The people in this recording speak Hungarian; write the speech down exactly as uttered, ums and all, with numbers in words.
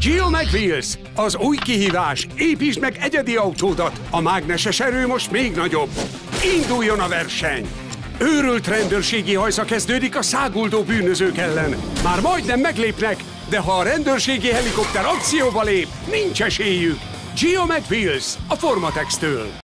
Geomet Wheels, az új kihívás. Építsd meg egyedi autódat. A mágneses erő most még nagyobb. Induljon a verseny! Őrült rendőrségi hajsza kezdődik a száguldó bűnözők ellen. Már majdnem meglépnek, de ha a rendőrségi helikopter akcióba lép, nincs esélyük. Geomet Wheels, a Formatex-től.